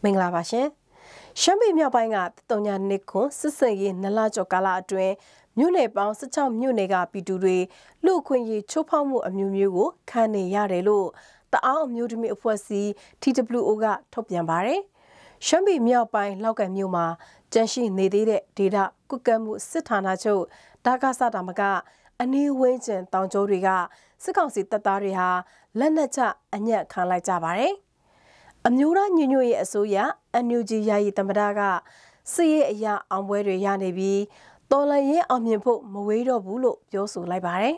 မင်္ဂလာပါရှင်ရှမ်းပြည်မြောက်ပိုင်းကတုံညာနှစ်ခွန်စစ်စင်ရေးနလကျော်ကာလအတွင်းမြို့နယ်ပေါင်း16မြို့နယ်ကပြည်သူတွေလူခွင့်ရေးချိုးဖောက်မှုအမျိုးမျိုးကိုခံနေရတယ်လို့တအောင်းအမျိုးသမီးအဖွဲ့အစည်း TWO ကထုတ်ပြန်ပါတယ်ရှမ်းပြည်မြောက်ပိုင်းလောက်ကန်မြို့မှာကြန့်ရှိနေသေးတဲ့ဒေတာကုကတ်မှုစစ်ဌာနချုပ်ဒါကဆတာမကအနီးဝင်းကျင်တောင်ကျိုးတွေကစစ်ကောင်စီတပ်သားတွေဟာလက်နက်ချအညံ့ခံလိုက်ကြပါတယ်အမျိုးသားညညရဲ့အစိုးရ NUG ယာယီသမ္မတကစစ်ရေးအရာအောင်ပွဲတွေရနေပြီးတော်လှန်ရေးအောင်မြင်ဖို့မဝေးတော့ဘူးလို့ပြောဆိုလိုက်ပါတယ်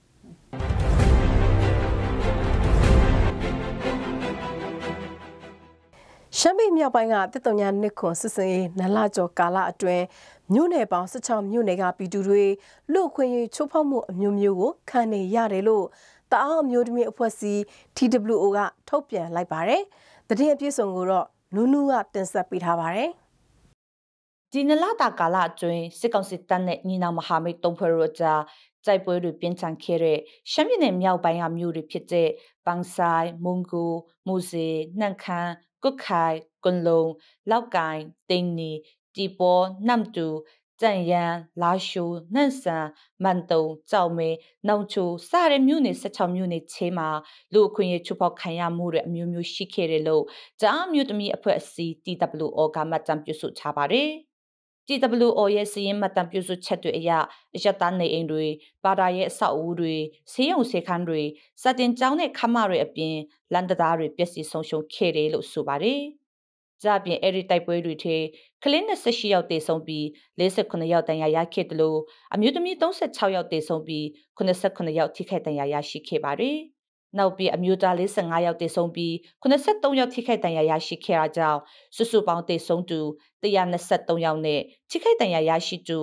ရှမ်းပြည်မြောက်ပိုင်းကတစ်တုံညာနှစ်ခွန်စစ်စင်ရေးနလကျော်ကာလအတွင်းမြို့နယ်ပေါင်း16မြို့နယ်ကပြည်သူတွေလူခွင့်ရေးချိုးဖောက်မှုအမျိုးမျိုးကိုခံနေရတယ်လို့တအောင်းအမျိုးသမီးအဖွဲ့အစည်း TWO ကထုတ်ပြန်လိုက်ပါတယ်။သတင်းအပြည့်စုံကိုတော့နူးနူးကတင်ဆက်ပေးထားပါတယ်။ဒီနလတာကာလအတွင်းစစ်ကောင်စီတပ်နဲ့ညီနောင်မဟာမိတ်တုံးဖွဲ့တို့ကြားတိုက်ပွဲတွေပြင်းထန်ခဲ့တဲ့ရှမ်းပြည်နယ်မြောက်ပိုင်းကမြို့တွေဖြစ်တဲ့ပန်းဆိုင်၊မုံကို၊မူစီ၊နှန့်ခမ်း၊ကွတ်ခိုင်၊ကွန်လုံ၊လောက်ကိုင်၊တိန်နီ၊တီပေါ်၊နမ်တူ၊ကြန့်ရန်၊လာရှို၊နန့်ဆန်၊မန်တုံ၊ကြောက်မဲ၊နောင်ချိုစတဲ့မြို့နယ်16မြို့နယ်ချေမှာလူအခွင့်အရေးချိုးဖောက်ခံရမှုတွေအမျိုးမျိုးရှိခဲ့တယ်လို့တအောင်းမြို့သမီးအဖွဲ့အစည်း TWO ကမှတ်တမ်းပြုစုထားပါတယ်။ TWO ရဲ့စီရင်မှတ်တမ်းပြုစုချက်တွေအရအရတနေအိမ်တွေဘာသာရေးအဆောက်အဦတွေဆေးရုံဆေးခန်းတွေစတင်ကျောင်းတဲ့ခမတွေအပြင်လန်တသားတွေပျက်စီးဆုံးရှုံးခဲ့တယ်လို့ဆိုပါတယ်။ကြပြင်အဲ့ဒီတိုက်ပွဲတွေထဲကလင်း28ယောက်တေဆုံးပြီး48ယောက်တန်ရာရခဲ့တယ်လို့အမျိုးသမီး36ယောက်တေဆုံးပြီး89ယောက်ထိခိုက်ဒဏ်ရာရရှိခဲ့ပါတယ်။နောက်ပြီးအမျိုးသား45ယောက်တေဆုံးပြီး83ယောက်ထိခိုက်ဒဏ်ရာရရှိခဲ့တာကြောင့်စုစုပေါင်းတေဆုံးသူ123ယောက်နဲ့ထိခိုက်ဒဏ်ရာရရှိသူ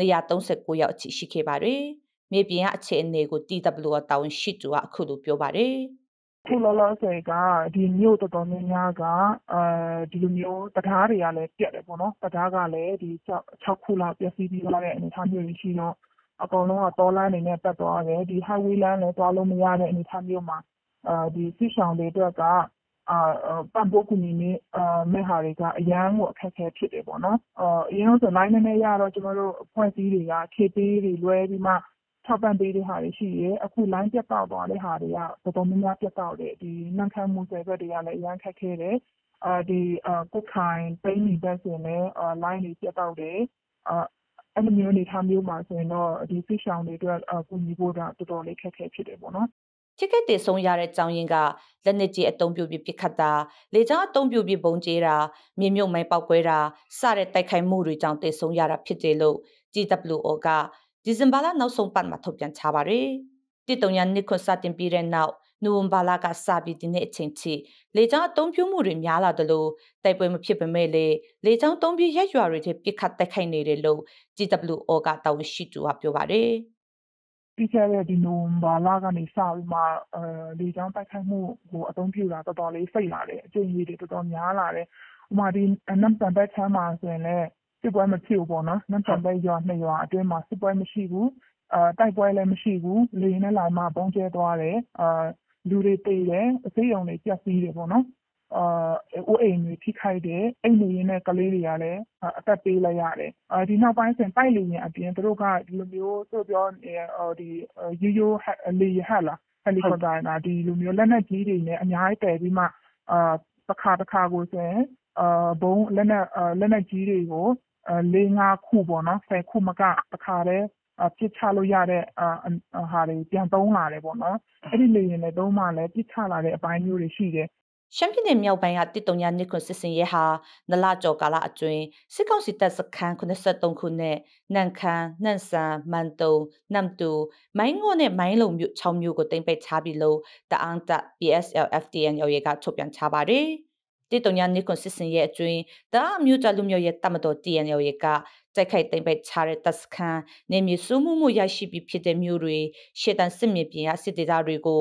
139ယောက်အထိရှိခဲ့ပါတယ်။မြေပြင်ကအခြေအနေကို TWO တာဝန်ရှိသူကအခုလိုပြောပါတယ်။ခုလောလောဆယ်ကဒီမြို့တော်တော်များများကဒီလိုမျိုးတရားတွေကလည်းပြတ်တယ်ပေါ့နော်တရားကလည်းဒီ6ခုလောက်ပြည့်စည်ပြီးသွားတဲ့အနေအထားမျိုးရှိတော့အကောင်လုံးကတော်လန်းနေနဲ့ပတ်သွားတယ်ဒီ highway လမ်းလည်းသွားလို့မရတဲ့အနေအထားမျိုးမှာဒီစစ်ဆောင်တွေအတွက်ကပံ့ပိုးကူညီနေမဲ့ဟာတွေကအရန်ကိုအခက်အခဲဖြစ်တယ်ပေါ့နော်အရင်ဆိုလိုင်းနဲ့ရတော့ကျွန်တော်တို့အဖွဲ့အစည်းတွေကခြေပေးတွေလွဲပြီးမှထောက်ပံ့ပေးတဲ့ဟာတွေရှိရဲအခု line ပြတ်တောက်သွားတဲ့ဟာတွေကတော်တော်များများပြတ်တောက်တယ်ဒီနှံခမ်းမှုတွေဘက်တွေကလည်းအရန်ခက်ခဲတယ်ဒီကုတ်ခိုင်ပိန်းနေဘက်ဆိုရင်လည်း line တွေပြတ်တောက်တယ်အဲ့လိုမျိုးအနေထားမျိုးမှာဆိုရင်တော့ဒီဖိရှောင်းတွေအတွက်ကူညီဖို့တော့တော်တော်လေးခက်ခဲဖြစ်တယ်ပေါ့နော်ထိခိုက်တေဆုံးရတဲ့ကြောင်းရင်းကလက်နက်ကြီးအုံပြုပြီးပစ်ခတ်တာလေကြောင်းအုံပြုပြီးပုံကျဲတာမြေမြုပ်မိုင်းပေါက်ကွဲတာစတဲ့တိုက်ခိုက်မှုတွေကြောင့်တေဆုံးရတာဖြစ်တယ်လို့ TWO ကဒီဇင်ဘာလနောက်ဆုံးပတ်မှာထုတ်ပြန်ထားပါတယ်။တိတုံညာနှစ်ခွန်စတင်ပြီးတဲ့နောက်နိုဝင်ဘာလကစပြီးဒီနေ့အချိန်ထိလေကြောင်းအုံပြုမှုတွေများလာတယ်လို့တိုက်ပွဲမဖြစ်ပေမဲ့လေကြောင်းတုံးပြီးရက်ရွာတွေထဲပစ်ခတ်တိုက်ခိုက်နေတယ်လို့ TWO ကတာဝန်ရှိသူကပြောပါတယ်။ပြီးခဲ့တဲ့ဒီနိုဝင်ဘာလကနေစပြီးမှလေကြောင်းတိုက်ခိုက်မှုကိုအသုံးပြုတာတော်တော်လေးဖိတ်လာတယ်အကျဉ်းကြီးတွေတော်တော်များလာတယ်ဥပမာဒီနမ်တန်ဘက်ချမ်းမှာဆိုရင်လည်းစစ်ပွဲမဖြစ်ဘူးပေါ့နော်နမ်တန်ဘက်ရွာ2ရွာအတွင်းမှာစစ်ပွဲမရှိဘူးတိုက်ပွဲလည်းမရှိဘူးလေယာဉ်နဲ့လာမှပုံကျဲသွားတယ်လူတွေတေးတယ်အစိမ်းရုံတွေပြတ်စီးတယ်ပေါ့နော်အိုးအိမ်တွေထိခိုက်တယ်အိမ်နေရင်းနဲ့ကလေးတွေကလည်းအသက်ပေးလိုက်ရတယ်ဒီနောက်ပိုင်းဆိုရင်တိုက်လေရင်အပြင်သူတို့ကဒီလိုမျိုးသူတို့ပြောဒီရိုးလေရဟလာဟယ်လီကော်ပတာနာဒီလိုမျိုးလက်နက်ကြီးတွေနဲ့အများကြီးတည်ပြီးမှတစ်ခါကိုဆိုရင်ဘုံလက်နက်ကြီးတွေကို4-5ခုပေါ့နော်10ခုမကတစ်ခါတည်းပြစ်ချလို့ရတဲ့ဟာတွေပြန်သုံးလာတယ်ပေါ့နော်အဲ့ဒီလေရင်လည်းသုံးမှလည်းပြစ်ချလာတဲ့အပိုင်းမျိုးတွေရှိတယ်ရှမ်းပြည်နယ်မြောက်ပိုင်းကတစ်တုံညာနှစ်ခွန်စစ်စင်ရဲဟာနလကျော်ကာလအတွင်းစစ်ကောင်စီတပ်စခန်း83ခုနဲ့နန့်ခမ်းနှန့်ဆန်မန်တုံနမ်တူမိုင်းငိုနဲ့မိုင်းလုံမြို့6မြို့ကိုတင်ပိတ်ထားပြီးလို့တအောင်းတပ် PSLFTN ရော်ရဲကထုတ်ပြန်ထားပါတယ်တစ်တုံညာနှစ်ခွန်စစ်စင်ရဲအတွင်းတအောင်းမြို့တလူမျိုးရဲ့တမတော် TN ရော်ရဲကတိုက်ခိုက်သိမ်းပိုက်ချတဲ့တပ်စခန်းနေမြေစုမှုရရှိပြီးဖြစ်တဲ့မျိုးတွေရှေ့တန်းစစ်မြေပြင်ရစစ်ဒေသတွေကို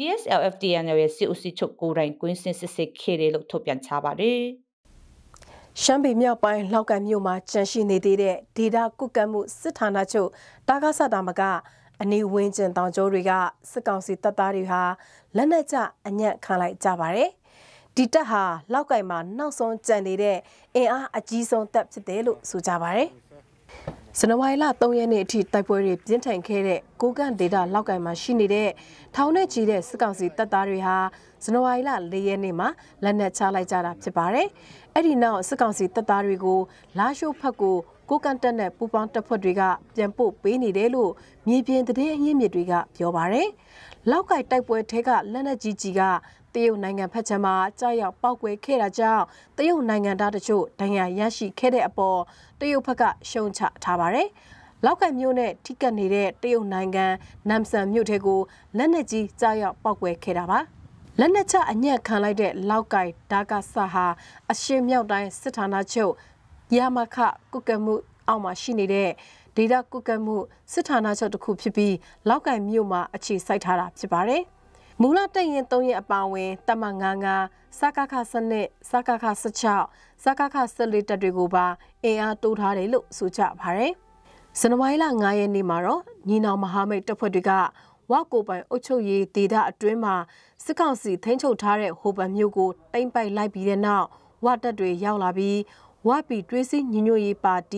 PSLFTN ရဲ့စစ်ဦးစီးချုပ်ကိုယ်တိုင်ကွင်းဆင်းစစ်ဆေးခဲ့တယ်လို့ထုတ်ပြန်ထားပါတယ်။ရှမ်းပြည်မြောက်ပိုင်းလောက်ကန်မြို့မှာကြန့်ရှိနေသေးတဲ့ဒေတာကုကတ်မှုစစ်ဌာနချုပ်တာကဆတာမကအနီးဝင်းကျင်တောင်ကျိုးတွေကစစ်ကောင်စီတပ်သားတွေဟာလက်နက်ချအညံ့ခံလိုက်ကြပါတယ်။ဒီတက်ဟာလောက်ကိုင်မှာနောက်ဆုံးကြံနေတဲ့အင်အားအကြီးဆုံးတပ်ဖြစ်တယ်လို့ဆိုကြပါတယ်ဇန်နဝါရီလ3ရက်နေ့အထိတိုက်ပွဲတွေပြင်းထန်ခဲ့တဲ့ကိုကန့်ဒေတာလောက်ကိုင်မှာရှိနေတဲ့ထောင်နဲ့ချီတဲ့စစ်ကောင်စီတပ်သားတွေဟာဇန်နဝါရီလ4ရက်နေ့မှာလက်နက်ချလိုက်ကြတာဖြစ်ပါတယ်။အဲ့ဒီနောက်စစ်ကောင်စီတပ်သားတွေကိုလာရှိုးဖက်ကိုကန့်တက်နဲ့ပူပေါင်းတပ်ဖွဲ့တွေကပြန်ပို့ပေးနေတယ်လို့မြေပြင်သတင်းအရင်းမြစ်တွေကပြောပါတယ်။လောက်ကိုင်တိုက်ပွဲထဲကလက်နက်ကြီးကတရုတ်နိုင်ငံဖက်ချမ်းမှာကြောက်ရောက်ပောက်ကွဲခဲ့တာကြောင့်တရုတ်နိုင်ငံသားတို့ဒဏ်ရာရရှိခဲ့တဲ့အပေါ်တရုတ်ဘက်ကရှုံချထားပါတယ်။လောက်ကိုင်မြို့နဲ့ထိကပ်နေတဲ့တရုတ်နိုင်ငံနမ်ဆန်မြို့ထဲကိုလက်နက်ကြီးကြောက်ရောက်ပောက်ကွဲခဲ့တာပါ။လက်နက်ချအညံ့ခံလိုက်တဲ့လောက်ကိုင်ဒါကဆာဟာအရှေ့မြောက်တိုင်းစစ်ဌာနချုပ်ယာမခကုကမှုအောက်မှာရှိနေတဲ့ဒေတာကုကမှုစစ်ဌာနချုပ်တစ်ခုဖြစ်ပြီးလောက်ကိုင်မြို့မှာအခြေစိုက်ထားတာဖြစ်ပါတယ်။မူလတရင်3ရက်အပါအဝင်တမ99စကခစနစ်စကခ16စကခ14တပ်တွေကိုပါအင်အားတိုးထားတယ်လို့ဆိုကြပါတယ်။ဇန်နဝါရီလ9ရက်နေ့မှာတော့ညီနောင်မဟာမိတ်တပ်ဖွဲ့တွေကဝါကိုပိုင်အုပ်ချုပ်ရေးဒေသအတွင်းမှာစစ်ကောင်စီထိန်းချုပ်ထားတဲ့ဟိုပန်မြို့ကိုတိမ့်ပိုက်လိုက်ပြီးတဲ့နောက်ဝတပ်တွေရောက်လာပြီးဝပီတွဲစည်းညီညွတ်ရေးပါတီ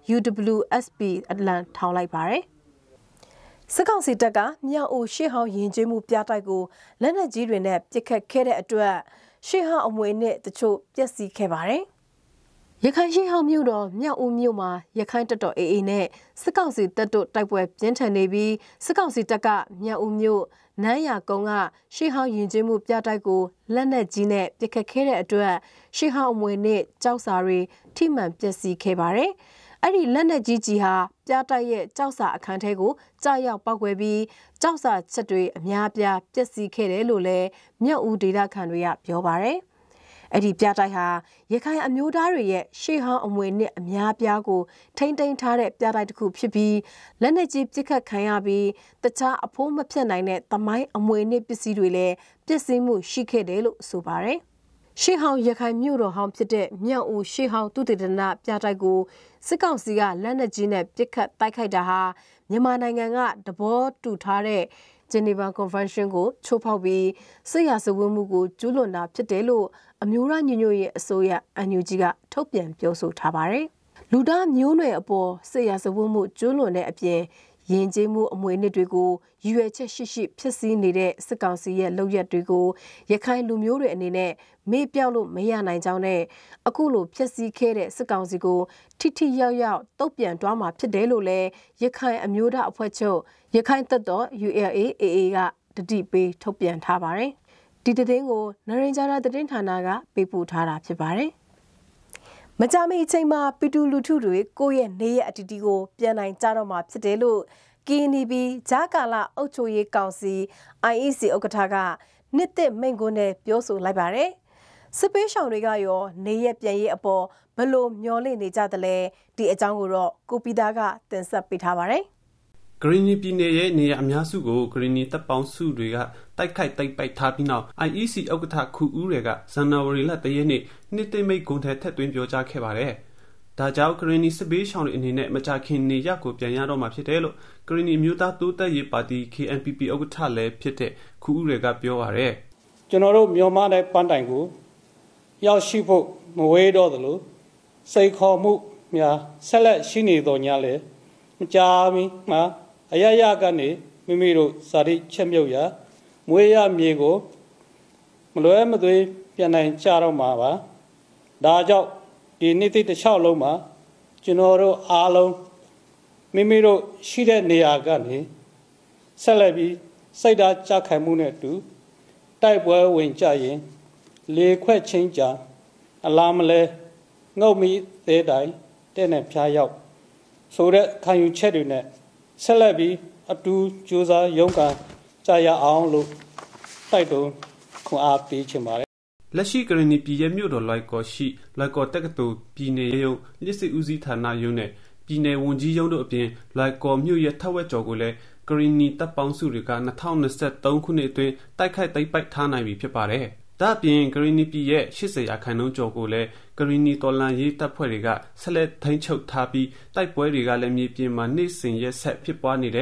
UWSP အလံထောင်လိုက်ပါတယ်။စစ်ကောင်စီတပ်ကမြောက်ဦးရှေ့ဟောင်းရင်ကျေးမှုပြတိုက်ကိုလက်နက်ကြီးတွေနဲ့ပစ်ခတ်ခဲ့တဲ့အတွက်ရှေ့ဟောင်းအမွေနဲ့တချို့ပျက်စီးခဲ့ပါတယ်။ရခိုင်ရှေ့ဟောင်းမြို့တော်မြောက်ဦးမြို့မှာရခိုင်တပ်တော် AA နဲ့စစ်ကောင်စီတပ်တို့တိုက်ပွဲပြင်းထန်နေပြီးစစ်ကောင်စီတပ်ကမြောက်ဦးမြို့နန်းရကုန်းကရှေ့ဟောင်းရင်ကျေးမှုပြတိုက်ကိုလက်နက်ကြီးနဲ့ပစ်ခတ်ခဲ့တဲ့အတွက်ရှေ့ဟောင်းအမွေနဲ့ကြောက်စာတွေထိမှန်ပျက်စီးခဲ့ပါတယ်။အဲ့ဒီလက်နက်ကြီးဟာပြတိုက်ရဲ့ကြောက်စာအခန်းထဲကိုကြားရောက်ပောက်ကွဲပြီးကြောက်စာချက်တွေအများပြားပျက်စီးခဲ့တယ်လို့လည်းမြောက်ဦးဒေသခံတွေကပြောပါတယ်။အဲ့ဒီပြတိုက်ဟာရခိုင်အမျိုးသားတွေရဲ့ရှေ့ဟောင်းအမွေနဲ့အများပြားကိုထိမ့်သိမ်းထားတဲ့ပြတိုက်တစ်ခုဖြစ်ပြီးလက်နက်ကြီးပစ်ခတ်ခံရပြီးတခြားအဖိုးမဖြတ်နိုင်တဲ့သမိုင်းအမွေနဲ့ပစ္စည်းတွေလည်းပျက်စီးမှုရှိခဲ့တယ်လို့ဆိုပါတယ်။ရှေ့ဟောင်းရခိုင်မြို့တော်ဟောင်းဖြစ်တဲ့မြောက်ဦးရှေ့ဟောင်းသုတေသနပြတိုက်ကိုစစ်ကောင်စီကလက်နက်ကြီးနဲ့ပစ်ခတ်တိုက်ခိုက်တာဟာမြန်မာနိုင်ငံကသဘောတူထားတဲ့Geneva Convention ကိုချိုးဖောက်ပြီးစစ်ရာဇဝတ်မှုကိုကျူးလွန်တာဖြစ်တယ်လို့အမျိုးသားညီညွတ်ရေးအစိုးရ NUG ကထုတ်ပြန်ပြောဆိုထားပါတယ်။လူသားမျိုးနွယ်အပေါ်စစ်ရာဇဝတ်မှုကျူးလွန်တဲ့အပြင်ယဉ်ကျေးမှုအမွေအနှစ်တွေကိုရည်ရွယ်ချက်ရှိဖြစ်စည်းနေတဲ့စစ်ကောင်စီရဲ့လုပ်ရက်တွေကိုရခိုင်လူမျိုးတွေအနေနဲ့မေ့ပြောက်လို့မရနိုင်ကြောင်းနဲ့အခုလိုဖျက်ဆီးခဲ့တဲ့စစ်ကောင်စီကိုထိထိရောက်ရောက်တုတ်ပြန်တွားမှာဖြစ်တယ်လို့လည်းရခိုင်အမျိုးသားအဖွဲ့ချုပ်ရခိုင်တပ်တော် ULA/AA ကတတိပေးထုတ်ပြန်ထားပါတယ်။ဒီသတင်းကိုနရင်ဂျာရာသတင်းဌာနကပေးပို့ထားတာဖြစ်ပါတယ်။မကြမီအချိန်မှာပီတူလူထုတွေကိုယ့်ရဲ့နေရအတီတီကိုပြန်နိုင်ကြတော့မှာဖြစ်တယ်လို့KNB ဂျာကာလာအုပ်ချုပ်ရေးကောင်စီ IEC ဥက္ကဋ္ဌကနှစ်သက်မိန့်ခွန်းနဲ့ပြောဆိုလိုက်ပါတယ်။စစ်ပေးဆောင်တွေကရောနေရပြန်ရေးအပေါ်ဘလို့မျောလင့်နေကြတယ်လဲဒီအကြောင်းကိုတော့ကိုပီတာကတင်ဆက်ပေးထားပါတယ်။ဂရီနီပြည်နယ်ရဲ့နေရာအများစုကိုဂရီနီတပ်ပေါင်းစုတွေကတိုက်ခိုက်တိုက်ပိုက်ထားပြီးနောက် IEC ဥက္ကဋ္ဌခုဦးတွေကဇန်နဝါရီလ3ရက်နေ့နှစ်သိမ့်မိတ်ဂုံထဲထက်သွင်းပြောကြားခဲ့ပါတယ်။ဒါကြောင့်ဂရီနီစစ်ဘေးရှောင်တွေအနေနဲ့မကြခင်နေရကိုပြန်ရတော့မှာဖြစ်တယ်လို့ဂရီနီမျိုးသားတိုးတက်ရေးပါတီ KNPP ဥက္ကဋ္ဌလည်းဖြစ်တဲ့ခုဦးတွေကပြောပါတယ်။ကျွန်တော်တို့မြန်မာနဲ့ပန်းတိုင်ကိုရောက်ရှိဖို့မဝေးတော့သလိုစိတ်ခေါ်မှုများဆက်လက်ရှိနေတော်냐လေမကြာမီမှာအရရကနေမိမိတို့စာရိချက်မြုပ်ရာမွေးရမြေကိုမလွဲမသွေပြန်နိုင်ကြတော့မှာပါဒါကြောင့်ဒီနေ့တစ်6လုံးမှာကျွန်တော်တို့အားလုံးမိမိတို့ရှိတဲ့နေရာကနေဆက်လက်ပြီးစိတ်ဓာတ်ကြခိုင်မှုနဲ့အတူတိုက်ပွဲဝင်ကြရင်လေခွက်ချင်းကြအလားမလဲငုတ်မီသေးတိုင်တဲ့နဲ့ဖျားရောက်ဆိုတဲ့ခံယူချက်တွေနဲ့ဆက်လက်ပြီးအတူကြိုးစားရုန်းကန်ကြရအောင်လို့တိုက်တွန်းခွန်အားပေးချင်ပါတယ်လက်ရှိဂရနီပြည်ရဲ့မြို့တော်လိုက်ကော်ရှိလိုက်ကော်တက္ကသိုလ်ပြည်နယ်ရုံးလစ်စစ်ဦးစီးဌာနရုံးနဲ့ပြည်နယ်ဝန်ကြီးရုံးတို့အပြင်လိုက်ကော်မြို့ရဲ့ထက်ဝက်ကျော်ကိုလည်းဂရီနီတပ်ပေါင်းစုတွေက2023ခုနှစ်အတွင်းတိုက်ခိုက်သိမ်းပိုက်ထားနိုင်ပြီဖြစ်ပါတယ်။ဒါ့အပြင်ဂရီနီပြည်ရဲ့80%ကျော်ကိုလည်းဂရီနီတော်လန်ရေးတပ်ဖွဲ့တွေကဆက်လက်ထိန်းချုပ်ထားပြီးတိုက်ပွဲတွေကလည်းမြေပြင်မှာနေ့စဉ်ရက်ဆက်ဖြစ်ပွားနေတယ်လို့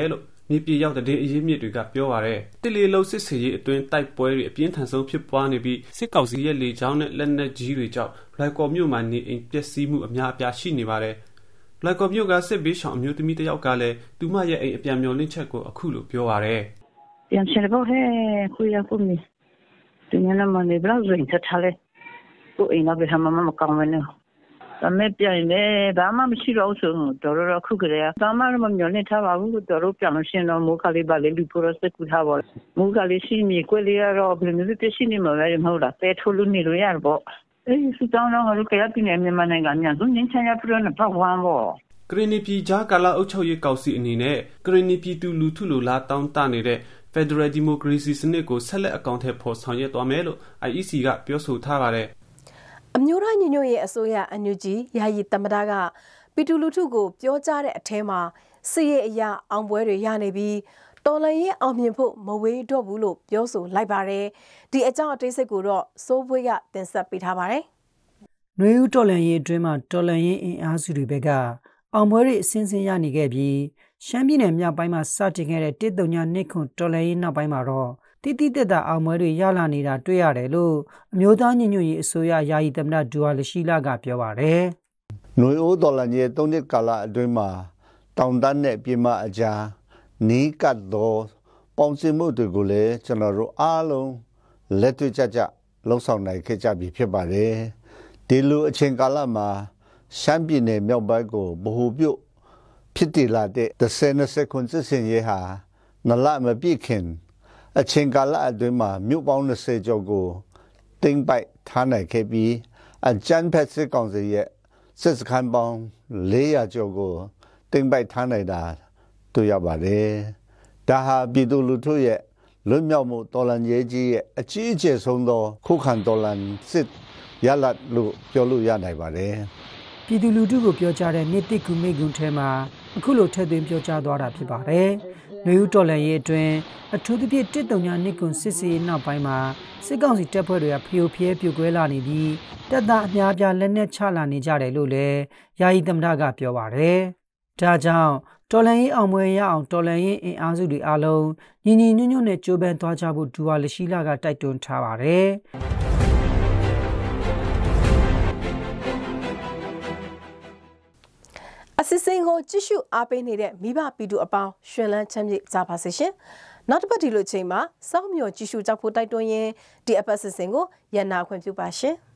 မြေပြေရောက်တဲ့အရေးမြစ်တွေကပြောပါရယ်တစ်လီလုံးစစ်စေရေးအတွင်းတိုက်ပွဲတွေအပြင်းထန်ဆုံးဖြစ်ပွားနေပြီးစစ်ကောင်စီရဲ့လေကြောင်းနဲ့လက်နက်ကြီးတွေကြောင့်လွိုင်ကော်မြို့မှာနေအိမ်ပျက်စီးမှုအများအပြားရှိနေပါတယ်လွိုင်ကော်မြို့ကစစ်ဘေးရှောင်အမျိုးသမီးတစ်ယောက်ကလည်းသူမရဲ့အိမ်အပြန်မျောလင့်ချက်ကိုအခုလိုပြောပါရယ်ပြန်ချင်တော့ဟဲ့ခွေရဖို့မီသူညနေမှနေဘလောက်ဆိုရင်ထားလေကိုအိမ်တော့ဘယ်မှမကောင်းဘူးနော်ဒါမဲ့ပြန်လေဘာမှမရှိတော့ဆိုတော့ခုကလေးဘာမှမမျောလင့်ထားပါဘူးတော့ပြန်လို့ရှင်တော့မိုးကလေးပါလေလူပရိုစက်ကူထားပါမိုးကလေးရှိမြေကွက်လေးကတော့ဘယ်လိုမျိုးပြရှိနေမှာလဲမဟုတ်လားပဲထိုးလို့နေလို့ရတော့အေးစတောင်းတော့ငါတို့ကရပြည်နယ်မြန်မာနိုင်ငံများသူငင်းချင်ရပြတော့တော့ဝမ်းပေါ့ကရင်နီပြည်ကြားကာလအုပ်ချုပ်ရေးကောင်စီအနေနဲ့ကရင်နီပြည်သူလူထုလိုလားတောင်းတနေတဲ့ Federal Democracy စနစ်ကိုဆက်လက်အကောင့်ထဲပေါ်ဆောင်ရွက်သွားမယ်လို့ IEC ကပြောဆိုထားပါတယ်အမျိုးသားညီညွတ်ရေးအစိုးရ NUG ယာယီသမ္မတကပြည်သူလူထုကိုပြောကြားတဲ့အထဲမှာစစ်ရေးအရာအောင်ပွဲတွေရနေပြီးတော်လှန်ရေးအောင်မြင်ဖို့မဝေးတော့ဘူးလို့ပြောဆိုလိုက်ပါတယ်ဒီအကြောင်းအသေးစိတ်ကိုတော့စိုးပွေးကတင်ဆက်ပေးထားပါတယ်နွေဦးတော်လှန်ရေးအတွင်းမှာတော်လှန်ရေးအင်အားစုတွေဘက်ကအောင်ပွဲတွေအစင်းစင်းရနေခဲ့ပြီးရှမ်းပြည်နယ်မြောက်ပိုင်းမှာစတင်ခဲ့တဲ့139ခုတော်လှန်ရေးနောက်ပိုင်းမှာတော့တိတိကျကျအောင်ပွဲတွေရလာနေတာတွေ့ရတယ်လို့အမျိုးသားညီညွတ်ရေးအစိုးရယာယီသမ္မတဒူဝါလရှိလာကပြောပါတယ်။နွေဦးတော်လှန်ရေး3နှစ်ကာလအတွင်းမှာတောင်တန်းနဲ့ပြည်မအကြားနီးကပ်သောပေါင်းစည်းမှုတွေကိုလည်းကျွန်တော်တို့အားလုံးလက်တွေ့ကျလှုံ့ဆော်နိုင်ခဲ့ကြပြီဖြစ်ပါတယ်။ဒီလိုအချိန်ကာလမှာရှမ်းပြည်နယ်မြောက်ပိုင်းကိုဗဟိုပြုဖြစ်တည်လာတဲ့30ခုစစ်စင်ရေးဟာနလမပြည့်ခင်အချိန်ကာလအတွင်းမှာမြို့ပေါင်း20ကျော်ကိုတင်ပိုက်ထားနိုင်ခဲ့ပြီးအကြမ်းဖက်စစ်ကောင်စီရဲ့စစ်စခန်းပေါင်း400ကျော်ကိုတင်ပိုက်ထားနိုင်တာတွေ့ရပါတယ်။ဒါဟာပြည်သူလူထုရဲ့လွတ်မြောက်မှုတော်လှန်ရေးကြီးရဲ့အကြီးအကျယ်ဆုံးသောခုခံတော်လှန်စစ်ရလဒ်လို့ပြောလို့ရနိုင်ပါတယ်။ပြည်သူလူထုကိုပြောကြားတဲ့နေ့တစ်ကူမိကွန်းထဲမှာအခုလိုထည့်သွင်းပြောကြားသွားတာဖြစ်ပါတယ်။နွေဦးတော်လှန်ရေးအတွင်းအထူးသဖြင့်139ခုစစ်စီနောက်ပိုင်းမှာစစ်ကောင်စီတပ်ဖွဲ့တွေကဖျို့ဖျဲပြိုကွဲလာနေပြီးတပ်သားအများအပြားလက်နက်ချလာနေကြတယ်လို့လည်းယာယီသမ္မတကပြောပါတယ်။ဒါကြောင့်တော်လှန်ရေးအောင်ပွဲရအောင်တော်လှန်ရေးအင်အားစုတွေအားလုံးညီညီညွတ်ညွတ်နဲ့ကြိုးပမ်းသွားကြဖို့ဒူဝါလရှိလာကတိုက်တွန်းထားပါတယ်။အစစ်စင်ကိုကြည့်ရှုအားပေးနေတဲ့မိဘပြည်သူအပေါင်းရှင်လန်းချမ်းမြေ့ကြပါစေရှင်။နောက်တစ်ပတ်ဒီလိုချိန်မှာစောင့်မျှော်ကြည့်ရှုကြဖို့တိုက်တွန်းရင်းဒီအပတ်စစ်စင်ကိုရန်နာခွင့်ပြုပါရှင်။